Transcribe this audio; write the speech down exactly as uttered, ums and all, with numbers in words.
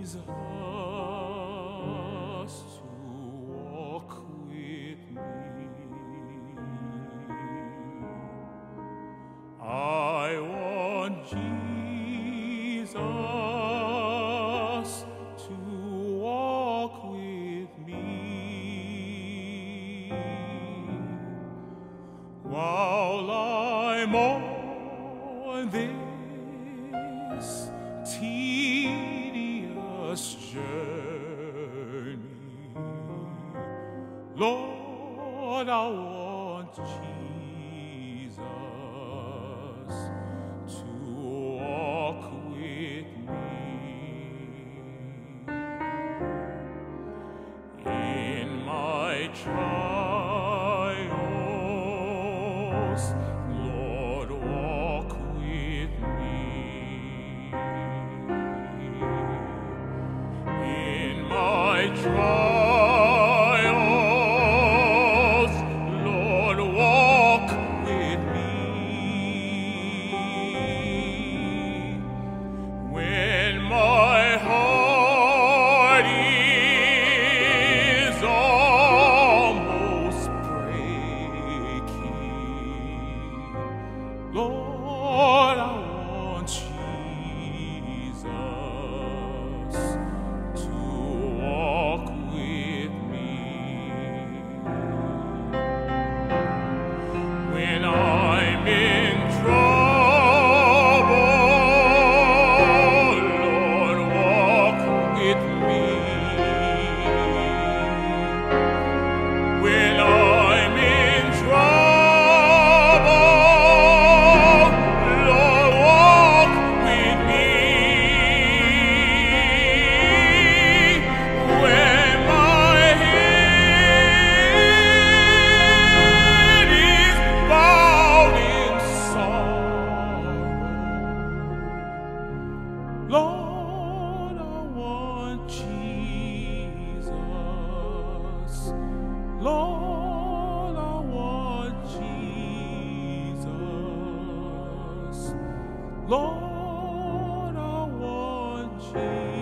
Jesus, to walk with me. I want Jesus to walk with me while I'm on this tedious journey. Lord, I want Jesus to walk with me in my trials. Lord, walk with me in my trials. Lord, walk with me when my heart is almost breaking. Lord, I want Jesus to walk with me when I'm in trouble. Lord, walk with me when I'm in trouble. Lord, walk with me when my head is bowed in sorrow. Lord, I want Jesus. Lord, I want Jesus. Lord, I want Jesus.